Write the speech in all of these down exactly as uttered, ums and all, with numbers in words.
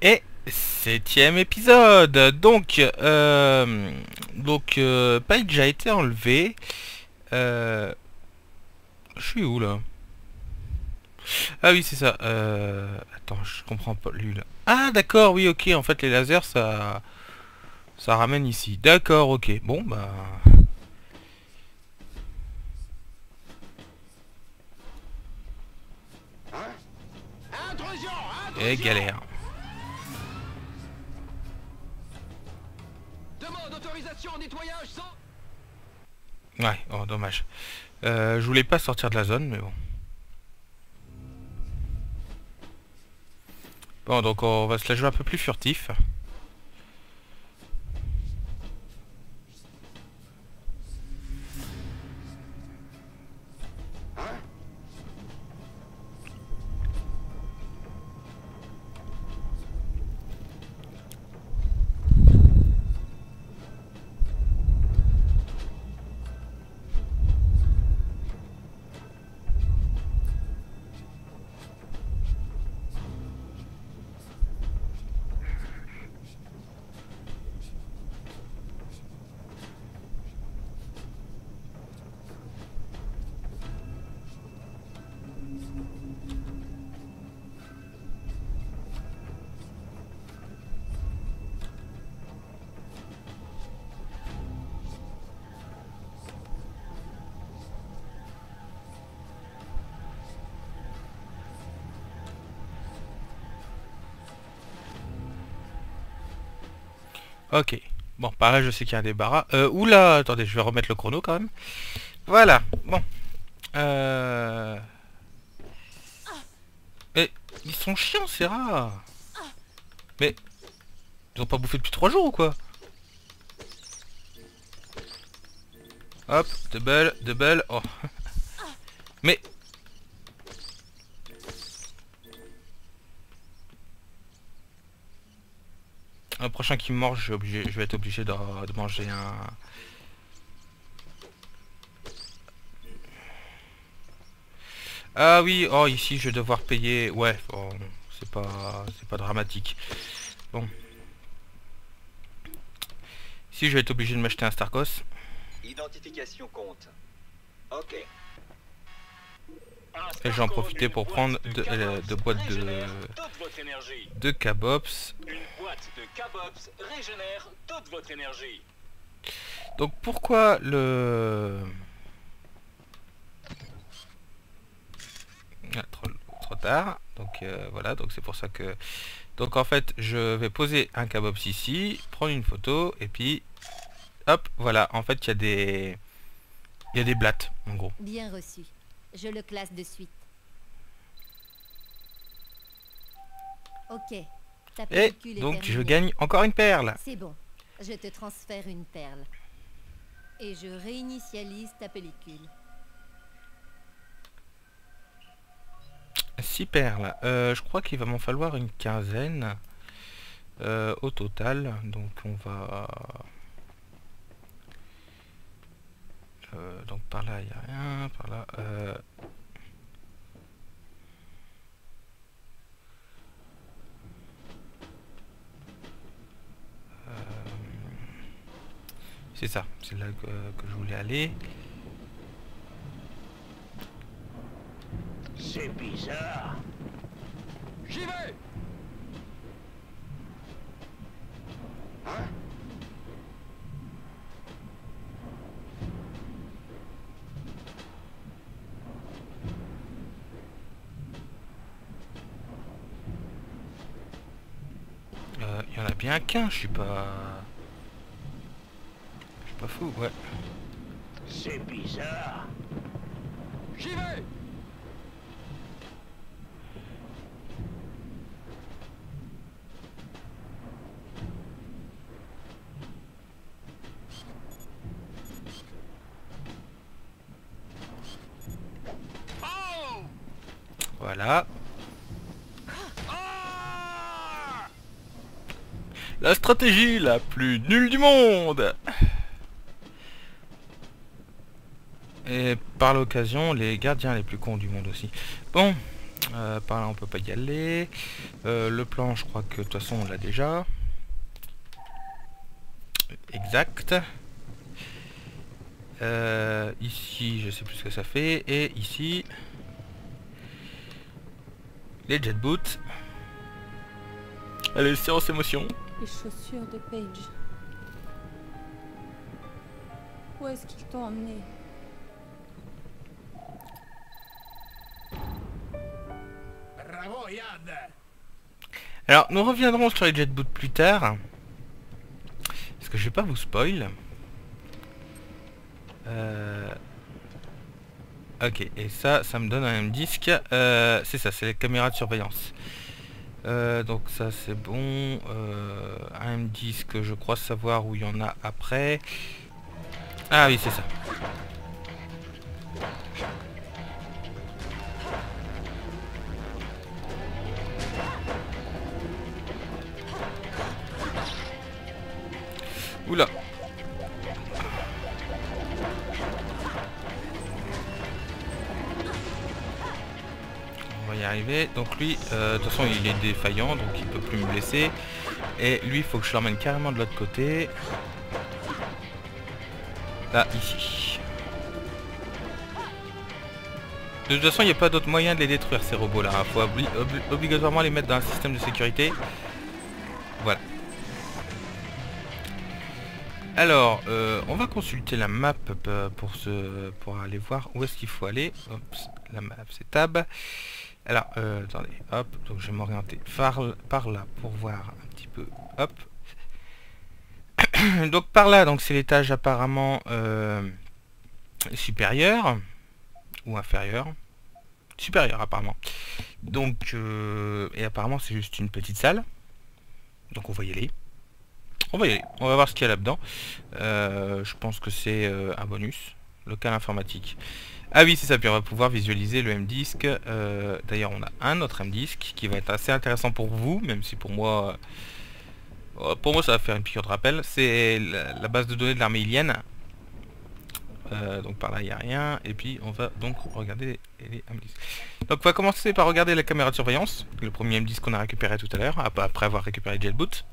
Et septième épisode. Donc, euh, donc euh, Paige a été enlevé. Euh, je suis où là? Ah oui, c'est ça. Euh, attends, je comprends pas lui là. Ah d'accord, oui, ok. En fait, les lasers, ça, ça ramène ici. D'accord, ok. Bon, bah. Et galère. Demande autorisation au nettoyage sans... Ouais, oh dommage. Euh, je voulais pas sortir de la zone, mais bon. Bon, donc on va se la jouer un peu plus furtif. Ok. Bon, par là, je sais qu'il y a un débarras. Euh, oula, attendez, je vais remettre le chrono quand même. Voilà. Bon. Euh... Mais, ils sont chiants, ces rats. Mais, ils ont pas bouffé depuis trois jours ou quoi? Hop, double, double. Oh. Mais... Le prochain qui me mange, je, obligé, je vais être obligé de, de manger un... Ah oui, oh ici je vais devoir payer... Ouais, bon, c'est pas, c'est pas dramatique. Bon. Ici je vais être obligé de m'acheter un Starkos. Identification compte. Ok. Et j'en profiter pour prendre deux de, de boîtes de... de Kabops. Une boîte de Kabops régénère toute votre énergie. Donc pourquoi le... Ah, trop, trop tard. Donc euh, voilà, donc c'est pour ça que... Donc en fait, je vais poser un Kabops ici, prendre une photo, et puis... Hop, voilà, en fait il y a des... Il y a des blattes, en gros. Bien reçu. Je le classe de suite. Ok. Ta Et pellicule est donc je terminée. gagne encore une perle. C'est bon. Je te transfère une perle. Et je réinitialise ta pellicule. six perles. Euh, je crois qu'il va m'en falloir une quinzaine euh, au total. Donc on va... Euh, donc par là il n'y a rien. Par là... Euh... Euh... C'est ça. C'est là que, que je voulais aller. C'est bizarre. J'y vais. Hein? Euh, Il y en a bien qu'un. Je suis pas... Je suis pas fou. Ouais. C'est bizarre. J'y vais. Oh! Voilà. Ah! La stratégie la plus nulle du monde. Et par l'occasion, les gardiens les plus cons du monde aussi. Bon, Euh, par là on peut pas y aller. Euh, le plan je crois que de toute façon on l'a déjà. Exact. Euh, ici je sais plus ce que ça fait. Et ici les jet boots. Allez, séance émotion. Les chaussures de Paige. Où est-ce qu'ils t'ont emmené? Bravo, Yad. Alors nous reviendrons sur les jet boots plus tard. Parce que je vais pas vous spoil. Euh... Ok, et ça, ça me donne un disque. Euh, c'est ça, c'est les caméras de surveillance. Euh, donc ça c'est bon. Euh, un disque, je crois savoir où il y en a après. Ah oui, c'est ça. Oula. On va y arriver. Donc lui, euh, de toute façon il est défaillant, donc il peut plus me blesser. Et lui, il faut que je l'emmène carrément de l'autre côté. Là, ici. De toute façon, il n'y a pas d'autre moyen de les détruire ces robots là. Il faut obli obli obligatoirement les mettre dans un système de sécurité. Voilà. Alors, euh, on va consulter la map pour, ce, pour aller voir où est-ce qu'il faut aller. Oups, la map, c'est tab. Alors, euh, attendez, hop, donc je vais m'orienter par, par là pour voir un petit peu. Hop. Donc par là, donc c'est l'étage apparemment euh, supérieur ou inférieur. Supérieur apparemment. Donc, euh, et apparemment c'est juste une petite salle. Donc on va y aller. On va y aller, on va voir ce qu'il y a là-dedans. Euh, je pense que c'est euh, un bonus. Local informatique. Ah oui, c'est ça, puis on va pouvoir visualiser le M-Disc. Euh, D'ailleurs, on a un autre M-Disc qui va être assez intéressant pour vous, même si pour moi... Euh, pour moi, ça va faire une piqûre de rappel. C'est la, la base de données de l'armée ilienne. Euh, donc par là, il n'y a rien. Et puis, on va donc regarder les, les M-Disc. Donc on va commencer par regarder la caméra de surveillance. Le premier M-Disc qu'on a récupéré tout à l'heure, après avoir récupéré Jet Boot.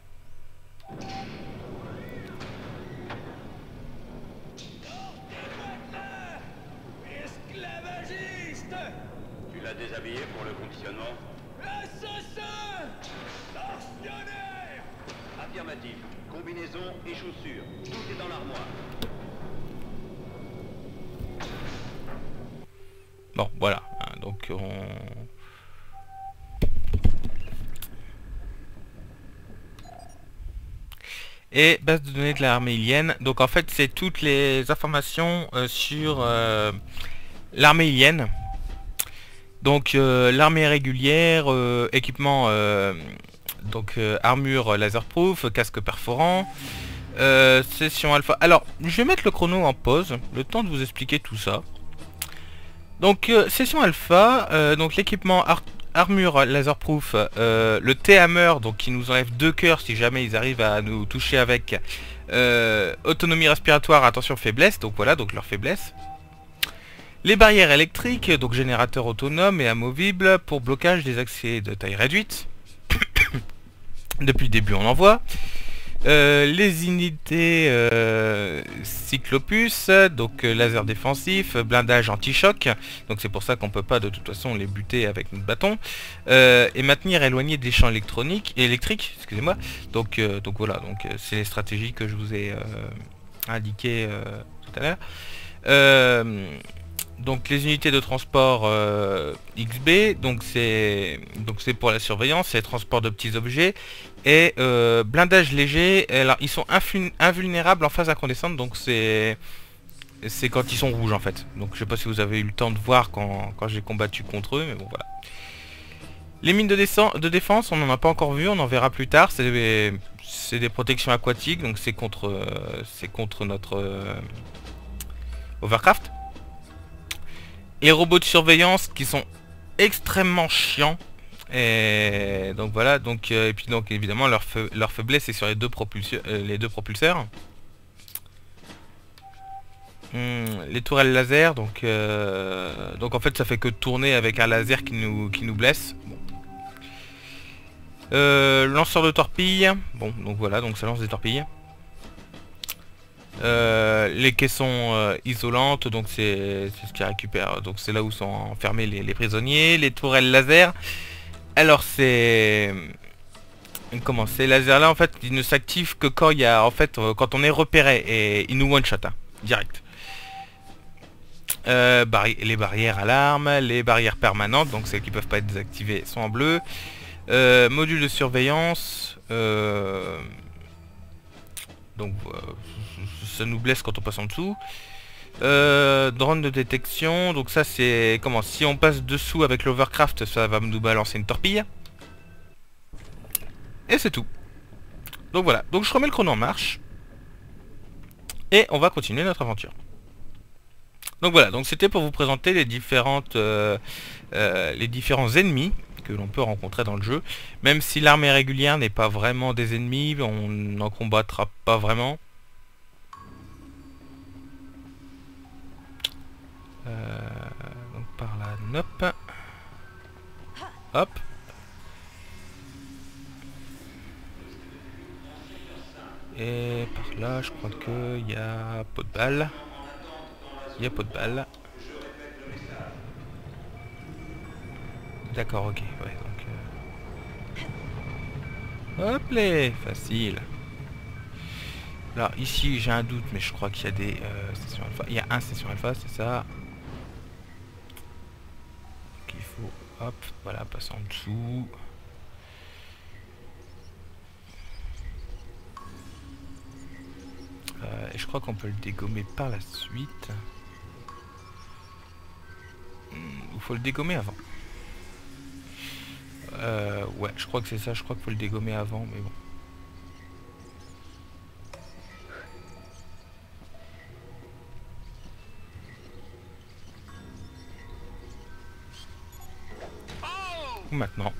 Esclavagiste. Tu l'as déshabillé pour le conditionnement? Assassin. Tortionnaire. Affirmatif. Combinaison et chaussures. Tout est dans l'armoire. Bon, voilà. Donc on... Et base de données de l'armée ilienne. Donc en fait c'est toutes les informations euh, sur euh, l'armée ilienne. Donc euh, l'armée régulière, euh, équipement, euh, donc euh, armure laserproof, casque perforant, euh, session alpha. Alors je vais mettre le chrono en pause, le temps de vous expliquer tout ça. Donc euh, session alpha, euh, donc l'équipement ar armure laserproof, euh, le T-Hammer, donc qui nous enlève deux cœurs si jamais ils arrivent à nous toucher avec, euh, autonomie respiratoire, attention faiblesse, donc voilà, donc leur faiblesse. Les barrières électriques, donc générateurs autonomes et amovibles pour blocage des accès de taille réduite. Depuis le début on en voit. Euh, les unités euh, Cyclopus, donc euh, laser défensif, blindage anti-choc, donc c'est pour ça qu'on peut pas de toute façon les buter avec notre bâton, euh, et maintenir éloigné des champs électroniques électriques, excusez-moi. Donc euh, donc voilà, donc euh, c'est les stratégies que je vous ai euh, indiquées euh, tout à l'heure. Euh, donc les unités de transport euh, X B, donc c'est donc c'est pour la surveillance, c'est le transport de petits objets. Et euh, blindage léger, alors ils sont invulnérables en phase incandescente, donc c'est c'est quand ils sont rouges en fait. Donc je sais pas si vous avez eu le temps de voir quand, quand j'ai combattu contre eux, mais bon voilà. Les mines de, de défense, on n'en a pas encore vu, on en verra plus tard. C'est des, des protections aquatiques, donc c'est contre, euh, c'est contre notre euh, Overcraft. Les robots de surveillance qui sont extrêmement chiants. Et donc voilà, donc euh, et puis donc évidemment leur, fe leur faiblesse est sur les deux propulseurs, euh, les deux propulseurs. hum, les tourelles laser. Donc, euh, donc en fait ça fait que tourner avec un laser qui nous, qui nous blesse. Bon. Euh, lanceur de torpilles. Bon, donc voilà, donc ça lance des torpilles. Euh, les caissons euh, isolantes, donc c'est ce qui récupère, donc c'est là où sont enfermés les, les prisonniers. Les tourelles laser, alors c'est comment, ces lasers là en fait ils ne s'activent que quand il y a en fait euh, quand on est repéré, et ils nous one shot hein, direct. Euh, barri les barrières alarmes, les barrières permanentes, donc celles qui peuvent pas être désactivées sont en bleu. Euh, module de surveillance, euh, donc euh, ça nous blesse quand on passe en dessous. Euh, drone de détection, donc ça c'est comment, si on passe dessous avec l'overcraft ça va nous balancer une torpille. Et c'est tout. Donc voilà, donc je remets le chrono en marche. Et on va continuer notre aventure. Donc voilà, donc c'était pour vous présenter les différentes euh, euh, les différents ennemis que l'on peut rencontrer dans le jeu. Même si l'armée régulière n'est pas vraiment des ennemis, on n'en combattra pas vraiment. Euh, donc par là, nope. Hop. Et par là, je crois que il y a pot de balle. Il y a pot de balle. D'accord, ok. Ouais, donc. Euh... Hop les, facile. Alors ici, j'ai un doute, mais je crois qu'il y a des euh, stations alpha. Il y a un station alpha, c'est ça. Donc il faut, hop, voilà, passer en dessous. Euh, et je crois qu'on peut le dégommer par la suite. Il faut le dégommer avant. Euh, ouais, je crois que c'est ça. Je crois qu'il faut le dégommer avant, mais bon. Ou maintenant.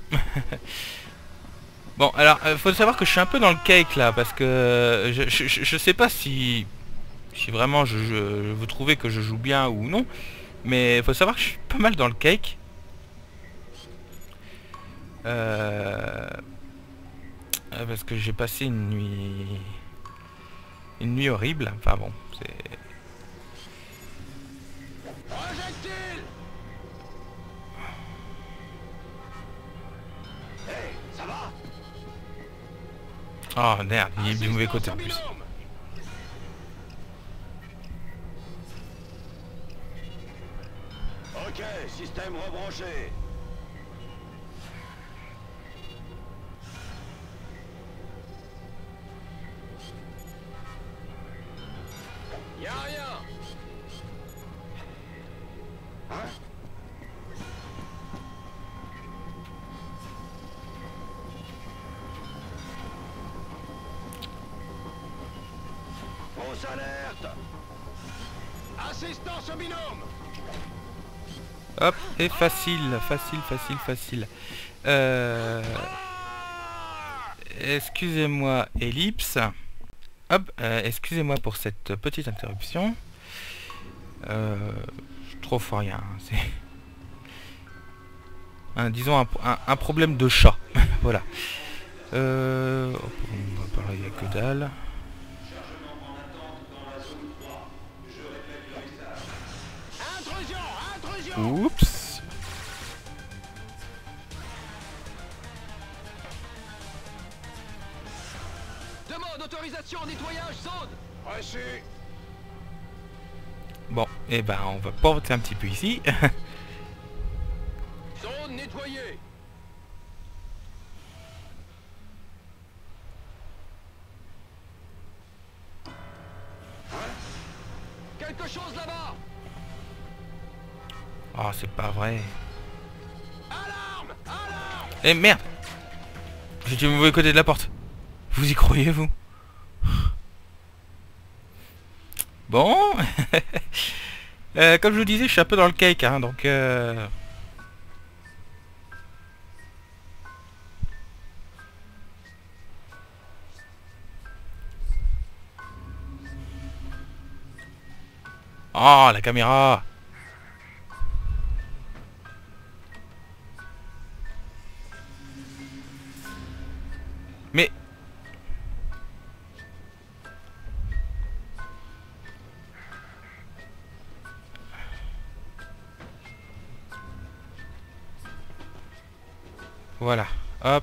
Bon, alors, euh, faut savoir que je suis un peu dans le cake là, parce que je, je, je, je sais pas si, si vraiment je, je, vous trouvez que je joue bien ou non, mais faut savoir que je suis pas mal dans le cake. Euh, parce que j'ai passé une nuit, une nuit horrible. Enfin bon, c'est. Projectile! Hey, ça va? Oh merde, il est du mauvais côté en plus. Ok, système rebranché. Y'a rien. Hein? Fausse alerte. Assistance au binôme. Hop, et facile, facile, facile, facile. Euh... Excusez-moi, ellipse. Hop, euh, excusez-moi pour cette petite interruption. Euh, je trouve rien. C'est, un, disons un, un, un problème de chat. Voilà. Euh, hop, on va parler, il n'y a que dalle. Oups. Demande autorisation nettoyage zone. Reçu. Bon, et eh ben on va porter un petit peu ici. Zone nettoyée. Quelque chose là-bas. Oh, c'est pas vrai. Alarme! Alarme! Eh merde! J'étais au mauvais côté de la porte. Vous y croyez, vous? Bon. euh, comme je vous disais, je suis un peu dans le cake, hein, donc... Euh... Oh, la caméra. Mais... Voilà, hop.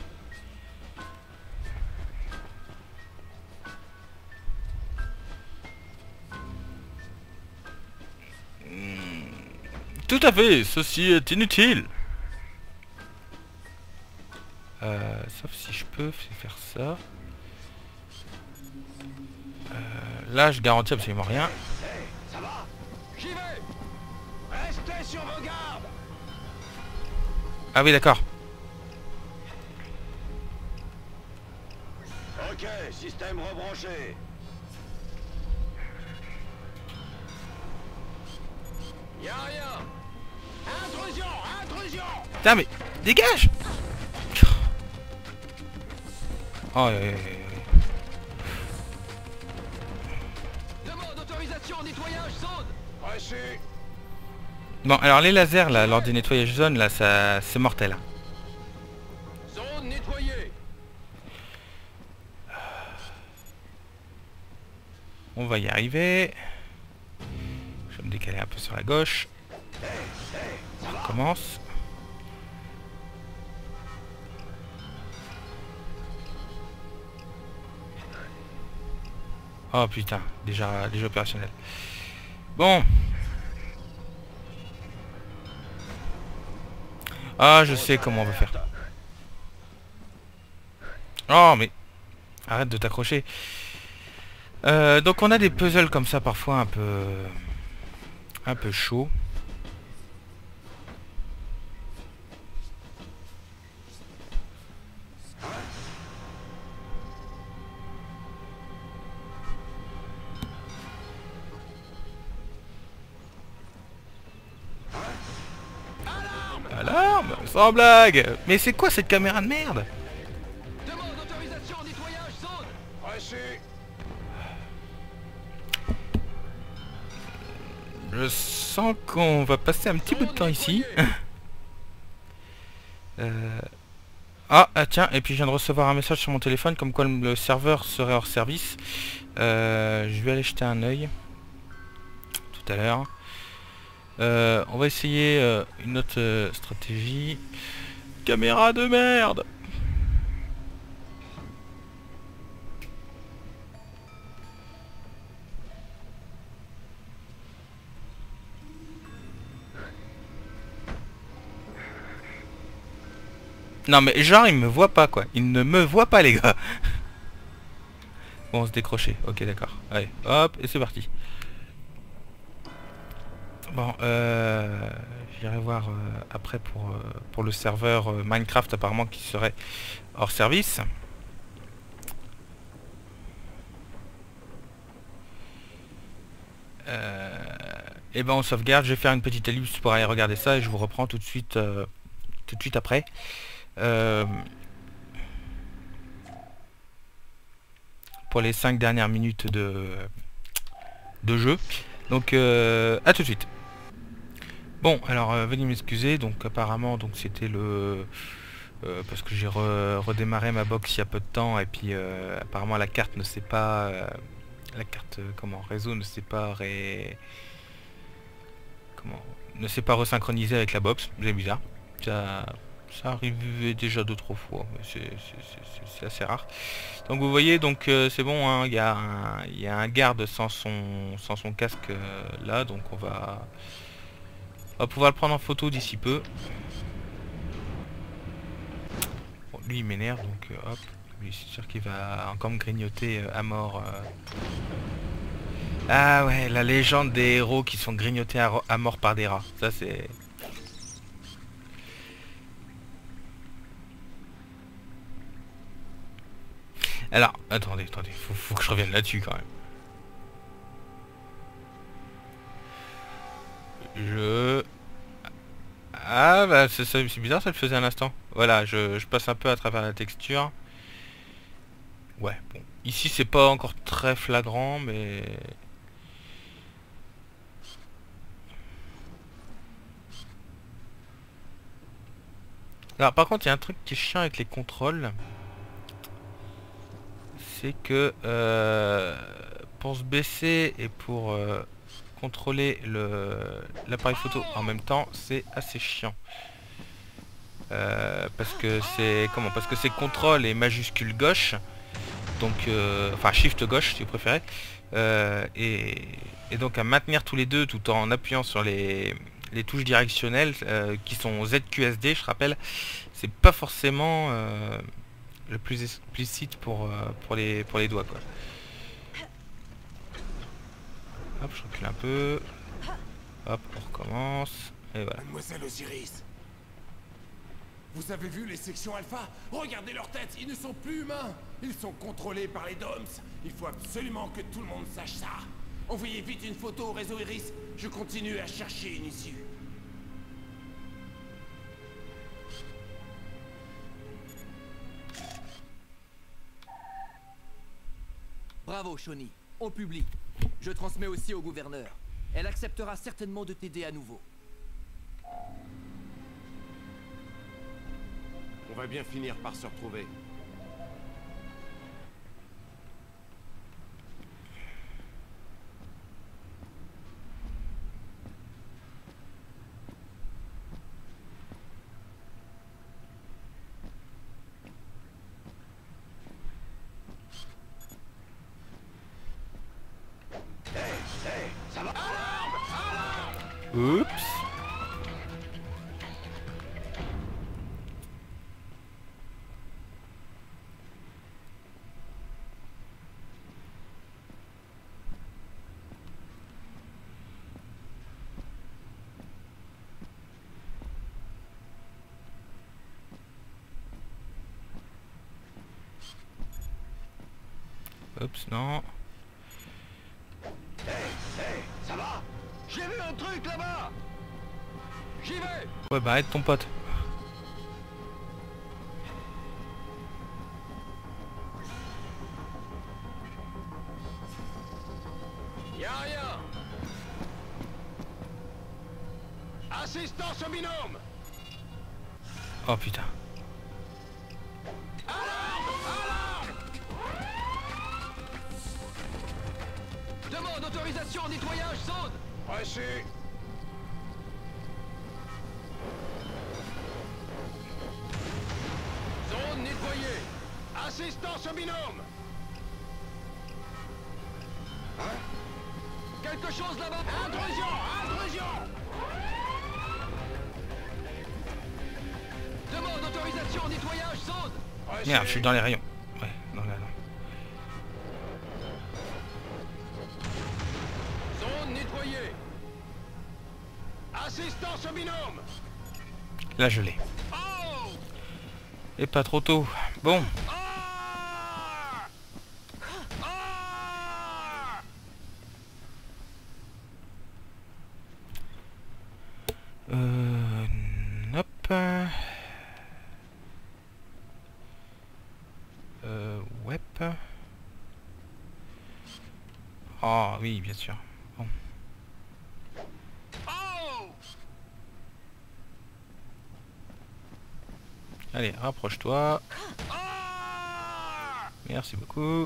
Hmm, tout à fait, ceci est inutile. Euh, sauf si je peux faire ça. Euh, là, je garantis absolument rien. Hey, ça va? J'y vais! Restez sur vos gardes! Ah oui, d'accord. Ok, système rebranché. Y'a rien! Intrusion! Intrusion! Putain, mais dégage! Oh, oui, oui, oui. Demande autorisation nettoyage zone! Reçu! Bon, alors les lasers, là, lors des nettoyages zone, là, ça, c'est mortel. Zone nettoyée! On va y arriver. Je vais me décaler un peu sur la gauche. On recommence. Oh putain, déjà, déjà opérationnel. Bon. Ah, je sais comment on va faire. Oh, mais... Arrête de t'accrocher. Euh, donc on a des puzzles comme ça parfois un peu... Un peu chaud. Alarme! Sans blague! Mais c'est quoi cette caméra de merde? Demande autorisation nettoyage zone! Reçu! Je sens qu'on va passer un petit bout de temps ici. euh... ah, ah tiens, et puis je viens de recevoir un message sur mon téléphone comme quoi le serveur serait hors service. Euh, je vais aller jeter un œil tout à l'heure. Euh, on va essayer euh, une autre euh, stratégie. Caméra de merde! Non mais genre il me voit pas quoi. Il ne me voit pas les gars. Bon, on se décrocher. Ok d'accord. Allez, hop, et c'est parti. Bon, euh, j'irai voir euh, après pour, euh, pour le serveur euh, Minecraft apparemment qui serait hors service. Euh, et ben on sauvegarde, je vais faire une petite ellipse pour aller regarder ça et je vous reprends tout de suite euh, tout de suite après. Euh, pour les cinq dernières minutes de, de jeu. Donc euh, à tout de suite. Bon, alors euh, veuillez m'excuser, donc apparemment donc c'était le... Euh, parce que j'ai re redémarré ma box il y a peu de temps et puis euh, apparemment la carte ne s'est pas... Euh, la carte, euh, comment, réseau ne s'est pas ré... Comment... ne s'est pas resynchronisé avec la box, c'est bizarre. Ça, ça arrivait déjà deux trois fois, mais c'est assez rare. Donc vous voyez, donc euh, c'est bon, hein, il y a un, y a un garde sans son, sans son casque euh, là, donc on va... On va pouvoir le prendre en photo d'ici peu. Bon, lui il m'énerve donc euh, hop. Lui c'est sûr qu'il va encore me grignoter euh, à mort. Euh. Ah ouais, la légende des héros qui sont grignotés à, à mort par des rats. Ça c'est... Alors, attendez, attendez, faut, faut que je revienne là-dessus quand même. Je... Ah bah c'est bizarre, ça le faisait un instant. Voilà, je, je passe un peu à travers la texture. Ouais, bon. Ici c'est pas encore très flagrant, mais... Alors par contre il y a un truc qui est chiant avec les contrôles. C'est que euh, pour se baisser et pour euh, contrôler le l'appareil photo en même temps, c'est assez chiant. Euh, parce que c'est comment parce que c'est contrôle et majuscule gauche. Donc euh, enfin shift gauche si vous préférez. Euh, et, et donc à maintenir tous les deux tout en appuyant sur les, les touches directionnelles euh, qui sont Z Q S D, je rappelle, c'est pas forcément euh, le plus explicite pour, euh, pour, les, pour les doigts quoi. Hop, je recule un peu. Hop, on recommence. Et voilà. Mademoiselle Osiris, vous avez vu les sections alpha? Regardez leurs têtes, ils ne sont plus humains. Ils sont contrôlés par les Doms. Il faut absolument que tout le monde sache ça. Envoyez vite une photo au réseau Iris. Je continue à chercher une issue. Bravo, Shawnee. On publie. Je transmets aussi au gouverneur. Elle acceptera certainement de t'aider à nouveau. On va bien finir par se retrouver. Oups. Oups, non. Ça va? J'ai vu un truc là-bas. J'y vais. Ouais, bah arrête ton pote. Y a rien. Assistance au binôme. Oh putain. Demande autorisation au nettoyage, zone. Reçu. Zone nettoyée. Assistance au binôme. Hein? Quelque chose là-bas. Intrusion! Intrusion! Demande autorisation au nettoyage, zone. Reçu. Merde, je suis dans les rayons. Ouais, dans la... Zone nettoyée. Assistance au binôme. Là je l'ai. Oh! Et pas trop tôt. Bon. Ah! Ah! Euh... Hop. Euh... Web. Oh oui, bien sûr. Bon. Oh! Allez, rapproche-toi. Ah! Merci beaucoup.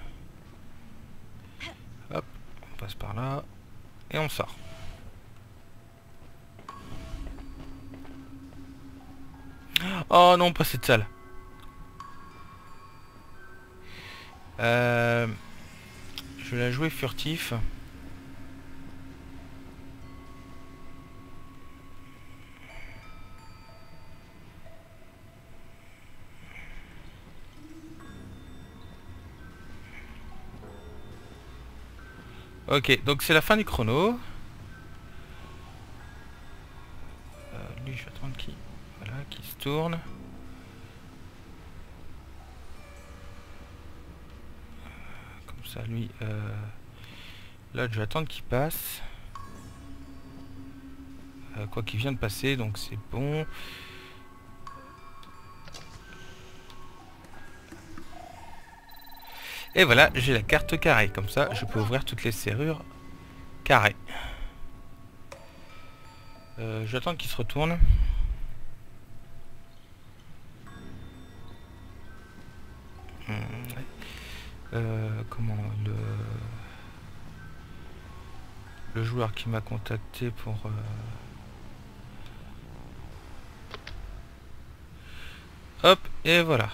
Hop, on passe par là. Et on sort. Oh non, pas cette salle. Euh, je vais la jouer furtif. Ok, donc c'est la fin du chrono. Euh, lui, je vais attendre qu'il voilà, qu'il se tourne. Comme ça, lui... Euh, là, je vais attendre qu'il passe. Euh, quoi qu'il vient de passer, donc c'est bon. Et voilà, j'ai la carte carrée. Comme ça, je peux ouvrir toutes les serrures carrées. Euh, J'attends qu'il se retourne. Euh, comment le le joueur qui m'a contacté pour euh... hop, et voilà.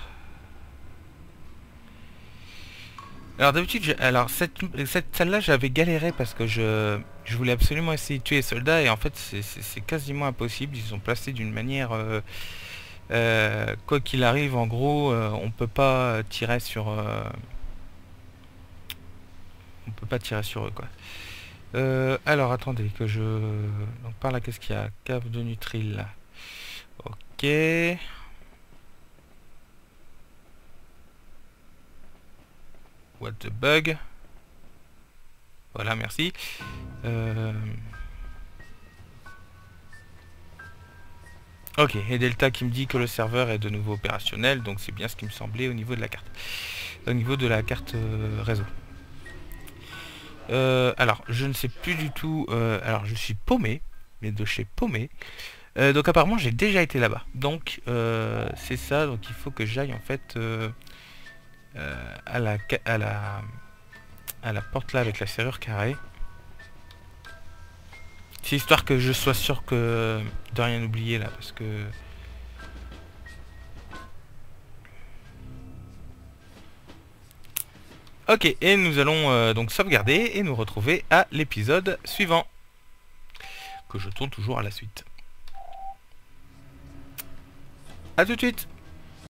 Alors d'habitude, je... alors cette, cette salle-là, j'avais galéré parce que je, je voulais absolument essayer de tuer les soldats et en fait c'est quasiment impossible. Ils sont placés d'une manière, euh, euh, quoi qu'il arrive, en gros, euh, on peut pas tirer sur, euh... on peut pas tirer sur eux quoi. Euh, alors attendez que je, donc par là qu'est-ce qu'il y a? Cave de Nutril là. Ok. What the bug? Voilà, merci. Euh... Ok, et Delta qui me dit que le serveur est de nouveau opérationnel, donc c'est bien ce qui me semblait au niveau de la carte. Au niveau de la carte euh, réseau. Euh, alors, je ne sais plus du tout... Euh, alors, je suis paumé, mais de chez paumé. Euh, donc apparemment, j'ai déjà été là-bas. Donc, euh, c'est ça, donc il faut que j'aille en fait... Euh, Euh, à la à la à la porte là avec la serrure carrée. C'est histoire que je sois sûr que de rien oublier là parce que ok, et nous allons euh, donc sauvegarder et nous retrouver à l'épisode suivant que je tourne toujours à la suite. A tout de suite.